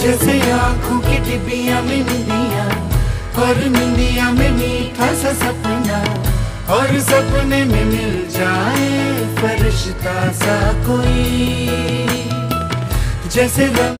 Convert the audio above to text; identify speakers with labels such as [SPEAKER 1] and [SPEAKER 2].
[SPEAKER 1] जैसे आँखों की डिबिया में निंदिया, और निंदिया में मीठा सा सपना, और सपने में मिल जाए फरिश्ता सा कोई। जैसे